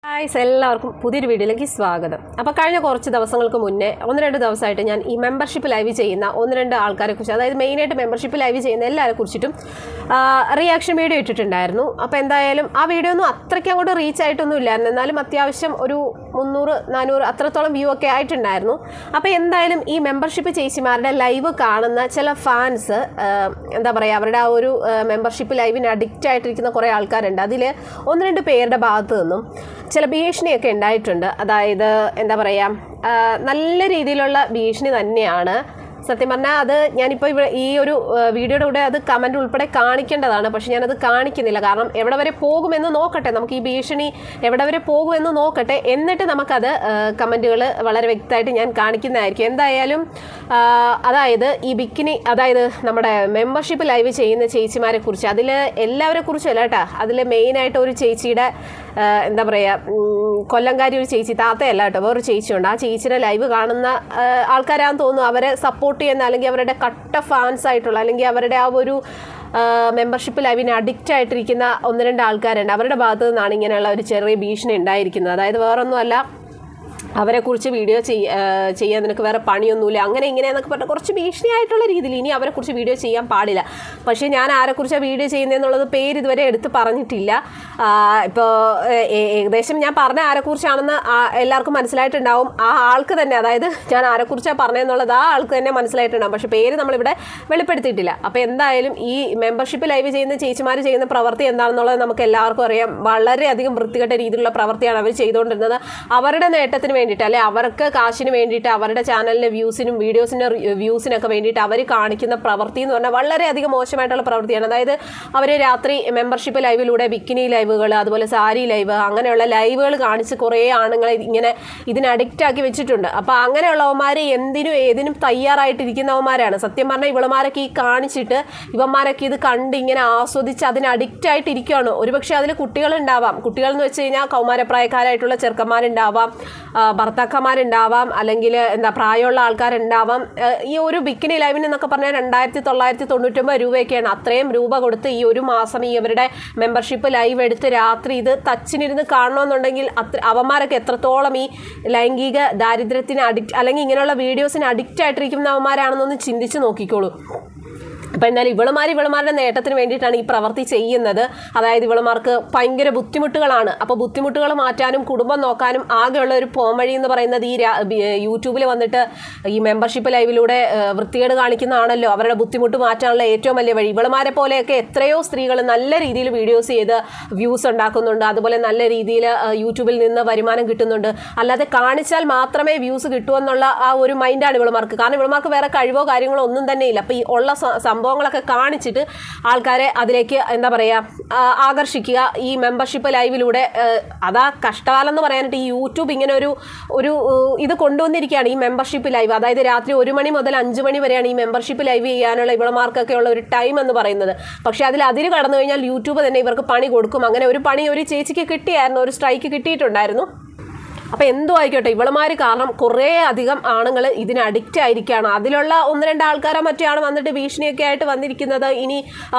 Guys എല്ലാവർക്കും പുതിയൊരു വീഡിയോയിലേക്ക് സ്വാഗതം. അപ്പോൾ കഴിഞ്ഞ കുറച്ച് ദിവസങ്ങൾക്ക് മുന്നേ 1-2 ദിവസമായിട്ട് ഞാൻ ഈ മെമ്പർഷിപ്പ് ലൈവ് ചെയ്യുന്ന 1-2 ആൾക്കാരെ കുറിച്ച്, അതായത് മെയിനായിട്ട് മെമ്പർഷിപ്പ് ലൈവ് ചെയ്യുന്ന എല്ലാവരെ കുറിച്ചിട്ടും റിയാക്ഷൻ വീഡിയോ ഇട്ടിട്ടുണ്ടായിരുന്നു. അപ്പോൾ എന്തായാലും ആ വീഡിയോ ഒന്നും അത്രയ്ക്ക് അങ്ങോട്ട് റീച്ച് ആയിട്ടൊന്നും ഇല്ലായിരുന്നു, എന്നാലും അത്യാവശ്യം ഒരു 300-400 അത്രത്തോളം വ്യൂ ഒക്കെ ആയിട്ടുണ്ടായിരുന്നു. അപ്പോൾ എന്തായാലും ഈ മെമ്പർഷിപ്പ് ചേച്ചിമാരുടെ ലൈവ് കാണുന്ന ചില ഫാൻസ് എന്താ പറയുക, അവരുടെ ആ ഒരു മെമ്പർഷിപ്പ് ലൈവിന് അഡിക്റ്റ് ആയിട്ടിരിക്കുന്ന കുറേ ആൾക്കാരുണ്ട്. അതിൽ 1-2 പേരുടെ ഭാഗത്തു നിന്നും ചില ഭീഷണിയൊക്കെ ഉണ്ടായിട്ടുണ്ട്. അതായത് എന്താ പറയുക, നല്ല രീതിയിലുള്ള ഭീഷണി തന്നെയാണ്. സത്യം പറഞ്ഞാൽ അത് ഞാനിപ്പോൾ ഈ ഒരു വീഡിയോയുടെ കൂടെ അത് കമൻറ്റ് ഉൾപ്പെടെ കാണിക്കേണ്ടതാണ്, പക്ഷെ ഞാനത് കാണിക്കുന്നില്ല. കാരണം എവിടെ വരെ പോകുമെന്ന് നോക്കട്ടെ, നമുക്ക് ഈ ഭീഷണി എവിടെ വരെ പോകുമെന്ന് നോക്കട്ടെ, എന്നിട്ട് നമുക്കത് കമൻറ്റുകൾ വളരെ വ്യക്തമായിട്ട് ഞാൻ കാണിക്കുന്നതായിരിക്കും. എന്തായാലും അതായത് ഈ ബിക്കിനി, അതായത് നമ്മുടെ മെമ്പർഷിപ്പ് ലൈവ് ചെയ്യുന്ന ചേച്ചിമാരെ കുറിച്ച്, അതിൽ എല്ലാവരെ കുറിച്ചല്ല കേട്ടോ, അതിൽ മെയിനായിട്ട് ഒരു ചേച്ചിയുടെ എന്താ പറയുക, കൊല്ലംകാരി ഒരു ചേച്ചി, താത്തയല്ല കേട്ടോ, വേറൊരു ചേച്ചിയുണ്ട്. ആ ചേച്ചിയുടെ ലൈവ് കാണുന്ന ആൾക്കാരാണെന്ന് തോന്നുന്നു. അവരെ സപ്പോർട്ട് ചെയ്യുന്ന, അല്ലെങ്കിൽ അവരുടെ കട്ട ഫാൻസ് ആയിട്ടുള്ള, അല്ലെങ്കിൽ അവരുടെ ആ ഒരു മെമ്പർഷിപ്പ് ലൈവിന് അഡിക്റ്റ് ആയിട്ടിരിക്കുന്ന 1-2 ആൾക്കാരുണ്ട്. അവരുടെ ഭാഗത്തു നിന്നാണ് ഇങ്ങനെയുള്ള ഒരു ചെറിയ ഭീഷണി ഉണ്ടായിരിക്കുന്നത്. അതായത് വേറൊന്നുമല്ല, അവരെക്കുറിച്ച് വീഡിയോ ചെയ്യാൻ നിനക്ക് വേറെ പണിയൊന്നുമില്ല, അങ്ങനെ ഇങ്ങനെയെന്നൊക്കെ പറഞ്ഞാൽ കുറച്ച് ഭീഷണിയായിട്ടുള്ള രീതിയിൽ ഇനി അവരെക്കുറിച്ച് വീഡിയോ ചെയ്യാൻ പാടില്ല. പക്ഷേ ഞാൻ ആരെക്കുറിച്ചാണ് വീഡിയോ ചെയ്യുന്നതെന്നുള്ളത് പേര് ഇതുവരെ എടുത്ത് പറഞ്ഞിട്ടില്ല. ഇപ്പോൾ ഏകദേശം ഞാൻ പറഞ്ഞ ആരെക്കുറിച്ചാണെന്ന് എല്ലാവർക്കും മനസ്സിലായിട്ടുണ്ടാവും. ആ ആൾക്ക് തന്നെ, അതായത് ഞാൻ ആരെക്കുറിച്ചാണ് പറഞ്ഞതെന്നുള്ളത് ആ ആൾക്ക് തന്നെ മനസ്സിലായിട്ടുണ്ടാവും, പക്ഷേ പേര് നമ്മളിവിടെ വെളിപ്പെടുത്തിയിട്ടില്ല. അപ്പോൾ എന്തായാലും ഈ മെമ്പർഷിപ്പ് ലൈവ് ചെയ്യുന്ന ചേച്ചിമാർ ചെയ്യുന്ന പ്രവൃത്തി എന്താണെന്നുള്ളത് നമുക്ക് എല്ലാവർക്കും അറിയാം. വളരെയധികം വൃത്തികെട്ട രീതിയിലുള്ള പ്രവൃത്തിയാണ് അവർ ചെയ്തുകൊണ്ടിരുന്നത്. അവരുടെ നേട്ടത്തിന് വേണ്ടിയിട്ട്, അല്ലെ അവർക്ക് കാശിന് വേണ്ടിയിട്ട്, അവരുടെ ചാനലിലെ വ്യൂസിനും വ്യൂസിനൊക്കെ വേണ്ടിയിട്ട് അവർ കാണിക്കുന്ന പ്രവൃത്തി എന്ന് പറഞ്ഞാൽ വളരെയധികം മോശമായിട്ടുള്ള പ്രവൃത്തിയാണ്. അതായത് അവർ രാത്രി മെമ്പർഷിപ്പ് ലൈവിലൂടെ ബിക്കിനി ലൈവുകൾ, അതുപോലെ സാരി ലൈവ്, അങ്ങനെയുള്ള ലൈവുകൾ കാണിച്ച് കുറേ ആണുങ്ങളെ ഇങ്ങനെ ഇതിന് അഡിക്റ്റ് ആക്കി വെച്ചിട്ടുണ്ട്. അപ്പോൾ അങ്ങനെയുള്ളവന്മാർ എന്തിനും ഏതിനും തയ്യാറായിട്ടിരിക്കുന്നവന്മാരാണ്. സത്യം പറഞ്ഞാൽ ഇവളമാരൊക്കെ ഈ കാണിച്ചിട്ട് ഇവന്മാരൊക്കെ ഇത് കണ്ട് ഇങ്ങനെ ആസ്വദിച്ച് അതിന് അഡിക്റ്റ് ആയിട്ടിരിക്കുകയാണ്. ഒരുപക്ഷെ അതിൽ കുട്ടികളുണ്ടാവാം. കുട്ടികൾ എന്ന് വെച്ച് കഴിഞ്ഞാൽ കൗമാരപ്രായക്കാരായിട്ടുള്ള ചെറുക്കന്മാരുണ്ടാവാം, ഭർത്താക്കന്മാരുണ്ടാവാം, അല്ലെങ്കിൽ എന്താ പ്രായമുള്ള ആൾക്കാരുണ്ടാവാം. ഈ ഒരു ബിക്കിനി ലൈവിന് എന്നൊക്കെ പറഞ്ഞാൽ 2999 രൂപയൊക്കെയാണ്. അത്രയും രൂപ കൊടുത്ത് ഈ ഒരു മാസം ഈ അവരുടെ മെമ്പർഷിപ്പ് ലൈവ് എടുത്ത് രാത്രി ഇത് തച്ചിനിരുന്ന് കാണണമെന്നുണ്ടെങ്കിൽ അവന്മാരൊക്കെ എത്രത്തോളം ഈ ലൈംഗിക ദാരിദ്ര്യത്തിന് അഡിക്റ്റ്, അല്ലെങ്കിൽ ഇങ്ങനെയുള്ള വീഡിയോസിന് അഡിക്റ്റ് ആയിട്ടിരിക്കുന്നവന്മാരാണെന്നൊന്ന് ചിന്തിച്ച് നോക്കിക്കോളൂ. അപ്പോൾ എന്നാലും ഇവളുമാരുടെ നേട്ടത്തിന് വേണ്ടിയിട്ടാണ് ഈ പ്രവൃത്തി ചെയ്യുന്നത്. അതായത് ഇവളുമാർക്ക് ഭയങ്കര ബുദ്ധിമുട്ടുകളാണ്. അപ്പോൾ ബുദ്ധിമുട്ടുകൾ മാറ്റാനും കുടുംബം നോക്കാനും ആകെയുള്ള ഒരു പോംവഴി എന്ന് പറയുന്നത് ഈ യൂട്യൂബിൽ വന്നിട്ട് ഈ മെമ്പർഷിപ്പ് ലൈവിലൂടെ വൃത്തികേട് കാണിക്കുന്നതാണല്ലോ അവരുടെ ബുദ്ധിമുട്ട് മാറ്റാനുള്ള ഏറ്റവും വലിയ വഴി. ഇവളുമാരെ പോലെയൊക്കെ എത്രയോ സ്ത്രീകൾ നല്ല രീതിയിൽ വീഡിയോസ് ചെയ്ത് വ്യൂസ് ഉണ്ടാക്കുന്നുണ്ട്, അതുപോലെ നല്ല രീതിയിൽ യൂട്യൂബിൽ നിന്ന് വരുമാനം കിട്ടുന്നുണ്ട്. അല്ലാതെ കാണിച്ചാൽ മാത്രമേ വ്യൂസ് കിട്ടുമെന്നുള്ള ആ ഒരു മൈൻഡാണ് ഇവളുമാർക്ക്. കാരണം ഇവളുമാർക്ക് വേറെ കഴിവോ കാര്യങ്ങളോ ഒന്നും തന്നെ ഇല്ല. അപ്പോൾ ഈ ഉള്ള സംഭവങ്ങളൊക്കെ കാണിച്ചിട്ട് ആൾക്കാരെ അതിലേക്ക് എന്താ പറയുക, ആകർഷിക്കുക ഈ മെമ്പർഷിപ്പ് ലൈവിലൂടെ. അതാ കഷ്ടകാലം എന്ന് പറയാനായിട്ട് ഈ യൂട്യൂബ് ഇങ്ങനെ ഒരു ഇത് കൊണ്ടുവന്നിരിക്കുകയാണ്, ഈ മെമ്പർഷിപ്പ് ലൈവ്. അതായത് രാത്രി 1 മണി മുതൽ 5 മണി വരെയാണ് ഈ മെമ്പർഷിപ്പ് ലൈവ് ചെയ്യാനുള്ള ഇവളമാർക്കൊക്കെ ഉള്ള ഒരു ടൈം എന്ന് പറയുന്നത്. പക്ഷേ അതിന് കടന്നു കഴിഞ്ഞാൽ യൂട്യൂബ് തന്നെ ഇവർക്ക് പണി കൊടുക്കും. അങ്ങനെ ഒരു പണി ഒരു ചേച്ചിക്ക് കിട്ടിയായിരുന്നു, ഒരു സ്ട്രൈക്ക് കിട്ടിയിട്ടുണ്ടായിരുന്നു. അപ്പോൾ എന്തോ ആയിക്കോട്ടെ, ഇവളുമാർ കാരണം കുറേ അധികം ആണുങ്ങൾ ഇതിന് അഡിക്റ്റ് ആയിരിക്കുകയാണ്. അതിലുള്ള 1-2 ആൾക്കാരോ മറ്റാണ് വന്നിട്ട് ഭീഷണിയൊക്കെ ആയിട്ട് വന്നിരിക്കുന്നത്. ഇനി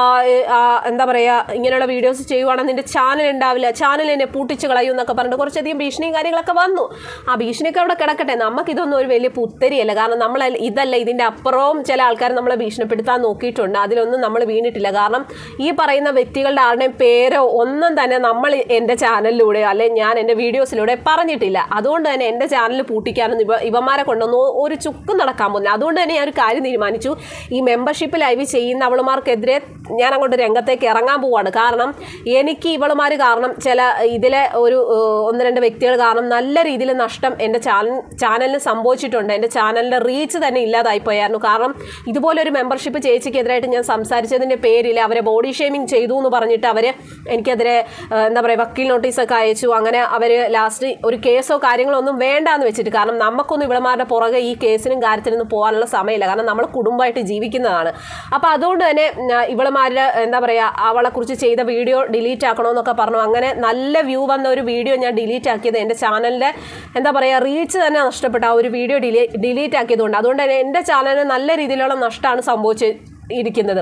എന്താ പറയുക, ഇങ്ങനെയുള്ള വീഡിയോസ് ചെയ്യുവാണെങ്കിൽ നിൻ്റെ ചാനൽ ഉണ്ടാവില്ല, ചാനൽ എന്നെ പൂട്ടിച്ച് കളയും എന്നൊക്കെ പറഞ്ഞിട്ട് കുറച്ചധികം ഭീഷണിയും കാര്യങ്ങളൊക്കെ വന്നു. ആ ഭീഷണിയൊക്കെ അവിടെ കിടക്കട്ടെ, നമുക്കിതൊന്നും ഒരു വലിയ പുത്തരിയല്ല. കാരണം നമ്മൾ ഇതല്ല, ഇതിൻ്റെ അപ്പുറവും ചില ആൾക്കാർ നമ്മളെ ഭീഷണിപ്പെടുത്താൻ നോക്കിയിട്ടുണ്ട്. അതിലൊന്നും നമ്മൾ വീണിട്ടില്ല. കാരണം ഈ പറയുന്ന വ്യക്തികളുടെ ആരുടെയും പേരോ ഒന്നും തന്നെ നമ്മൾ എൻ്റെ ചാനലിലൂടെയോ അല്ലെങ്കിൽ ഞാൻ എൻ്റെ വീഡിയോസിലൂടെ പറഞ്ഞിട്ടില്ല. അതുകൊണ്ട് തന്നെ എൻ്റെ ചാനൽ പൂട്ടിക്കാനൊന്നും ഇവന്മാരെ കൊണ്ടൊന്നും ഒരു ചുക്കും നടക്കാൻ പോകുന്നില്ല. അതുകൊണ്ട് തന്നെ ഞാൻ ഒരു കാര്യം തീരുമാനിച്ചു, ഈ മെമ്പർഷിപ്പ് ലൈവ് ചെയ്യുന്ന അവളുമാർക്കെതിരെ ഞാൻ അങ്ങോട്ട് രംഗത്തേക്ക് ഇറങ്ങാൻ പോവാണ്. കാരണം എനിക്ക് ഇവളുമാർ കാരണം ഇതിലെ ഒരു 1-2 വ്യക്തികൾ കാരണം നല്ല രീതിയിൽ നഷ്ടം എൻ്റെ ചാനലിന് സംഭവിച്ചിട്ടുണ്ട്. എൻ്റെ ചാനലിൻ്റെ റീച്ച് തന്നെ ഇല്ലാതായിപ്പോയായിരുന്നു. കാരണം ഇതുപോലൊരു മെമ്പർഷിപ്പ് ചേച്ചിക്കെതിരായിട്ട് ഞാൻ സംസാരിച്ചതിൻ്റെ പേരിൽ അവരെ ബോഡി ഷേമിങ് ചെയ്തു എന്ന് പറഞ്ഞിട്ട് അവർ എനിക്കെതിരെ എന്താ പറയുക വക്കീൽ നോട്ടീസൊക്കെ അയച്ചു. അങ്ങനെ അവർ ലാസ്റ്റ് ഒരു കേസോ കാര്യങ്ങളോ ഒന്നും വേണ്ടാന്ന് വെച്ചിട്ട്, കാരണം നമുക്കൊന്നും ഇവളുമാരുടെ പുറകെ ഈ കേസിനും കാര്യത്തിനൊന്നും പോകാനുള്ള സമയമില്ല. കാരണം നമ്മൾ കുടുംബമായിട്ട് ജീവിക്കുന്നതാണ്. അപ്പോൾ അതുകൊണ്ട് തന്നെ ഇവളുമാരുടെ എന്താ പറയുക, അവളെക്കുറിച്ച് ചെയ്ത വീഡിയോ ഡിലീറ്റ് ആക്കണമെന്നൊക്കെ പറഞ്ഞു. അങ്ങനെ നല്ല വ്യൂ വന്ന ഒരു വീഡിയോ ഞാൻ ഡിലീറ്റ് ആക്കിയത് എൻ്റെ ചാനലിൻ്റെ എന്താ പറയുക റീച്ച് തന്നെ നഷ്ടപ്പെട്ട ആ ഒരു വീഡിയോ ഡിലീറ്റ് ആക്കിയതുകൊണ്ട്. അതുകൊണ്ട് തന്നെ എൻ്റെ ചാനലിന് നല്ല രീതിയിലുള്ള നഷ്ടമാണ് സംഭവിച്ചിരിക്കുന്നത്.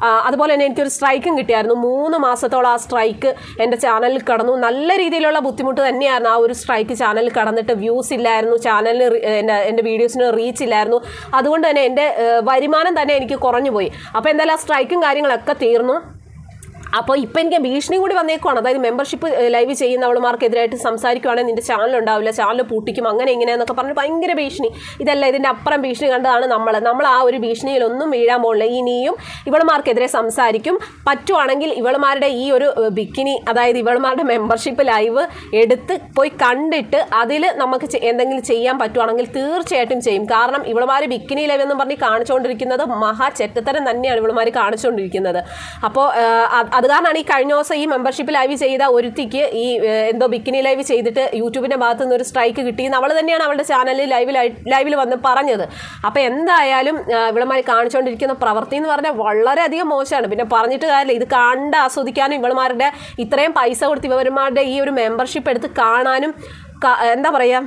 അതുപോലെ തന്നെ എനിക്കൊരു സ്ട്രൈക്കും കിട്ടിയായിരുന്നു. 3 മാസത്തോളം ആ സ്ട്രൈക്ക് എൻ്റെ ചാനലിൽ കടന്നു. നല്ല രീതിയിലുള്ള ബുദ്ധിമുട്ട് തന്നെയായിരുന്നു ആ ഒരു സ്ട്രൈക്ക് ചാനലിൽ കടന്നിട്ട്. വ്യൂസ് ഇല്ലായിരുന്നു, ചാനലിന് എൻ്റെ വീഡിയോസിന് റീച്ച് ഇല്ലായിരുന്നു. അതുകൊണ്ട് തന്നെ എൻ്റെ വരുമാനം തന്നെ എനിക്ക് കുറഞ്ഞു പോയി. അപ്പോൾ എന്തായാലും ആ സ്ട്രൈക്കും കാര്യങ്ങളൊക്കെ തീർന്നു. അപ്പോൾ ഇപ്പം എനിക്ക് ഭീഷണി കൂടി വന്നേക്കുവാണ്. അതായത് മെമ്പർഷിപ്പ് ലൈവ് ചെയ്യുന്നവളുമാർക്കെതിരായിട്ട് സംസാരിക്കുവാണെങ്കിൽ നിൻ്റെ ചാനൽ ഉണ്ടാവില്ല, ചാനൽ പൂട്ടിക്കും, അങ്ങനെ ഇങ്ങനെയെന്നൊക്കെ പറഞ്ഞ് ഭയങ്കര ഭീഷണി. ഇതല്ല, ഇതിൻ്റെ അപ്പുറം ഭീഷണി കണ്ടതാണ് നമ്മൾ ആ ഒരു ഭീഷണിയിലൊന്നും വീഴാൻ പോകില്ല. ഇനിയും ഇവളുമാർക്കെതിരെ സംസാരിക്കും. പറ്റുവാണെങ്കിൽ ഇവളുമാരുടെ ഈ ഒരു ബിക്കിനി, അതായത് ഇവളുമാരുടെ മെമ്പർഷിപ്പ് ലൈവ് എടുത്ത് പോയി കണ്ടിട്ട് അതിൽ നമുക്ക് എന്തെങ്കിലും ചെയ്യാൻ പറ്റുവാണെങ്കിൽ തീർച്ചയായിട്ടും ചെയ്യും. കാരണം ഇവളുമാർ ബിക്കിനി ലൈവ് എന്നും പറഞ്ഞ് കാണിച്ചുകൊണ്ടിരിക്കുന്നത് മഹാ ചെറ്റത്തരം തന്നെയാണ് ഇവളുമാർ കാണിച്ചുകൊണ്ടിരിക്കുന്നത്. അപ്പോൾ അത് കാരണമാണ് ഈ കഴിഞ്ഞ ദിവസം ഈ മെമ്പർഷിപ്പ് ലൈവ് ചെയ്ത ഒരുത്തിക്ക് ഈ എന്തോ ബിക്കിനി ലൈവ് ചെയ്തിട്ട് യൂട്യൂബിൻ്റെ ഭാഗത്തു നിന്ന് ഒരു സ്ട്രൈക്ക് കിട്ടിയെന്ന് അവൾ തന്നെയാണ് അവളുടെ ചാനലിൽ ലൈവിൽ വന്ന് പറഞ്ഞത്. അപ്പോൾ എന്തായാലും ഇവളുമാർ കാണിച്ചുകൊണ്ടിരിക്കുന്ന പ്രവൃത്തി എന്ന് പറഞ്ഞാൽ വളരെയധികം മോശമാണ്. പിന്നെ പറഞ്ഞിട്ട് കാര്യമില്ല, ഇത് കണ്ട് ആസ്വദിക്കാനും ഇവളുമാരുടെ ഇത്രയും പൈസ കൊടുത്ത് ഇവന്മാരുടെ ഈ ഒരു മെമ്പർഷിപ്പ് എടുത്ത് കാണാനും എന്താ പറയുക,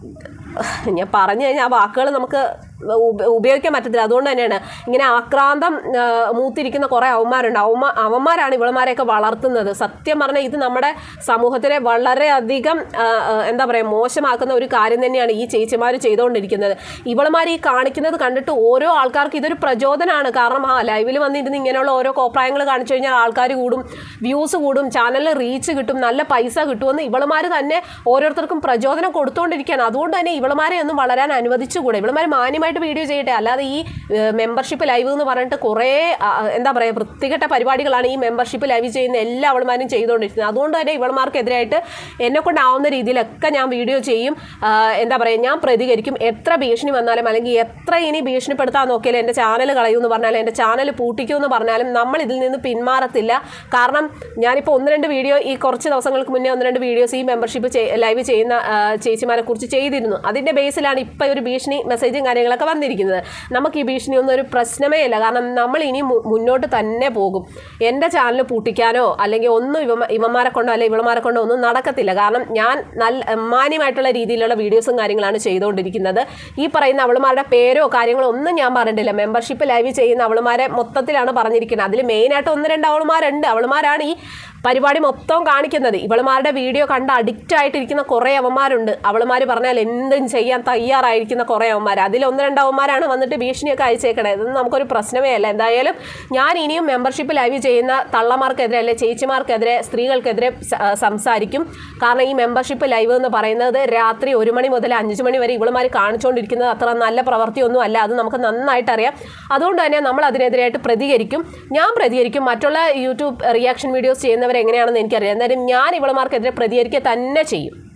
ഞാൻ പറഞ്ഞു കഴിഞ്ഞാൽ ആ വാക്കുകൾ നമുക്ക് ഉപയോഗിക്കാൻ പറ്റത്തില്ല. അതുകൊണ്ട് തന്നെയാണ് ഇങ്ങനെ ആക്രാന്തം മൂത്തിരിക്കുന്ന കുറേ അവന്മാരുണ്ട്. അവന്മാരാണ് ഇവളുമാരെയൊക്കെ വളർത്തുന്നത്. സത്യം പറഞ്ഞാൽ ഇത് നമ്മുടെ സമൂഹത്തിനെ വളരെയധികം എന്താ പറയുക മോശമാക്കുന്ന ഒരു കാര്യം തന്നെയാണ് ഈ ചേച്ചിമാർ ചെയ്തുകൊണ്ടിരിക്കുന്നത്. ഇവളുമാർ ഈ കാണിക്കുന്നത് കണ്ടിട്ട് ഓരോ ആൾക്കാർക്ക് ഇതൊരു പ്രചോദനമാണ്. കാരണം ലൈവിൽ വന്നിരുന്ന് ഇങ്ങനെയുള്ള ഓരോ കോപ്രായങ്ങൾ കാണിച്ചു കഴിഞ്ഞാൽ ആൾക്കാർ കൂടും, വ്യൂസ് കൂടും, ചാനലിൽ റീച്ച് കിട്ടും, നല്ല പൈസ കിട്ടുമെന്ന് ഇവളുമാർ തന്നെ ഓരോരുത്തർക്കും പ്രചോദനം കൊടുത്തുകൊണ്ടിരിക്കുകയാണ്. അതുകൊണ്ട് തന്നെ ഇവളുമാരെ ഒന്നും വളരാൻ അനുവദിച്ചുകൂടെ. ഇവളുമാർ മാന്യമായിട്ട് വീഡിയോ ചെയ്യട്ടെ. അല്ലാതെ ഈ മെമ്പർഷിപ്പ് ലൈവ് എന്ന് പറഞ്ഞിട്ട് കുറേ എന്താ പറയുക വൃത്തികെട്ട പരിപാടികളാണ് ഈ മെമ്പർഷിപ്പ് ലൈവ് ചെയ്യുന്ന എല്ലാ അവളുമാരും ചെയ്തുകൊണ്ടിരിക്കുന്നത്. അതുകൊണ്ട് തന്നെ ഇവളുമാർക്കെതിരായിട്ട് എന്നെ കൊണ്ടാവുന്ന രീതിയിലൊക്കെ ഞാൻ വീഡിയോ ചെയ്യും. എന്താ പറയുക, ഞാൻ പ്രതികരിക്കും. എത്ര ഭീഷണി വന്നാലും അല്ലെങ്കിൽ എത്ര ഇനി ഭീഷണിപ്പെടുത്താൻ നോക്കിയാലും എൻ്റെ ചാനൽ കളയുമെന്ന് പറഞ്ഞാലും എൻ്റെ ചാനൽ പൂട്ടിക്കുമെന്ന് പറഞ്ഞാലും നമ്മൾ ഇതിൽ നിന്ന് പിന്മാറത്തില്ല. കാരണം ഞാനിപ്പോൾ 1-2 വീഡിയോ ഈ കുറച്ച് ദിവസങ്ങൾക്ക് മുന്നേ 1-2 വീഡിയോസ് ഈ മെമ്പർഷിപ്പ് ലൈവ് ചെയ്യുന്ന ചേച്ചിമാരെ കുറിച്ച് ചെയ്തിരുന്നു. അതിൻ്റെ ബേസിലാണ് ഇപ്പോൾ ഒരു ഭീഷണി മെസ്സേജും കാര്യങ്ങളൊക്കെ വന്നിരിക്കുന്നത്. നമുക്ക് ഈ ഭീഷണി ഒന്നും ഒരു പ്രശ്നമേ ഇല്ല. കാരണം നമ്മൾ ഇനി മുന്നോട്ട് തന്നെ പോകും. എൻ്റെ ചാനൽ പൂട്ടിക്കാനോ അല്ലെങ്കിൽ ഒന്നും ഇവന്മാരെ കൊണ്ടോ അല്ലെങ്കിൽ ഇവളുമാരെ കൊണ്ടോ ഒന്നും നടക്കത്തില്ല. കാരണം ഞാൻ നല്ല മാന്യമായിട്ടുള്ള രീതിയിലുള്ള വീഡിയോസും കാര്യങ്ങളാണ് ചെയ്തുകൊണ്ടിരിക്കുന്നത്. ഈ പറയുന്ന അവളുമാരുടെ പേരോ കാര്യങ്ങളോ ഒന്നും ഞാൻ പറഞ്ഞിട്ടില്ല. മെമ്പർഷിപ്പ് ലൈവ് ചെയ്യുന്ന അവളുമാരെ മൊത്തത്തിലാണ് പറഞ്ഞിരിക്കുന്നത്. അതിൽ മെയിനായിട്ട് 1-2 അവളുമാരുണ്ട്. അവളുമാരാണ് ഈ പരിപാടി മൊത്തം കാണിക്കുന്നത്. ഇവളുമാരുടെ വീഡിയോ കണ്ട് അഡിക്റ്റ് ആയിട്ടിരിക്കുന്ന കുറേ അവന്മാരുണ്ട്. അവളുമാർ പറഞ്ഞാൽ എന്തും ചെയ്യാൻ തയ്യാറായിരിക്കുന്ന കുറേ അവന്മാർ. അതിൽ 1-2 അവന്മാരാണ് വന്നിട്ട് ഭീഷണിയൊക്കെ അയച്ചേക്കണേ. ഇതൊന്നും നമുക്കൊരു പ്രശ്നമേ അല്ല. എന്തായാലും ഞാൻ ഇനിയും മെമ്പർഷിപ്പ് ലൈവ് ചെയ്യുന്ന തള്ളമാർക്കെതിരെ അല്ലെ ചേച്ചിമാർക്കെതിരെ സ്ത്രീകൾക്കെതിരെ സംസാരിക്കും. കാരണം ഈ മെമ്പർഷിപ്പ് ലൈവ് എന്ന് പറയുന്നത് രാത്രി 1 മണി മുതൽ 5 മണി വരെ ഇവളുമാർ കാണിച്ചുകൊണ്ടിരിക്കുന്നത് അത്ര നല്ല പ്രവൃത്തിയൊന്നും അല്ല. അത് നമുക്ക് നന്നായിട്ടറിയാം. അതുകൊണ്ട് തന്നെ നമ്മൾ അതിനെതിരായിട്ട് പ്രതികരിക്കും. ഞാൻ പ്രതികരിക്കും. മറ്റുള്ള യൂട്യൂബ് റിയാക്ഷൻ വീഡിയോസ് ചെയ്യുന്നവർ എങ്ങനെയാണെന്ന് എനിക്കറിയാം. എന്തായാലും ഞാൻ ഇവളുമാർക്കെതിരെ പ്രതികരിക്കുക തന്നെ ചെയ്യും.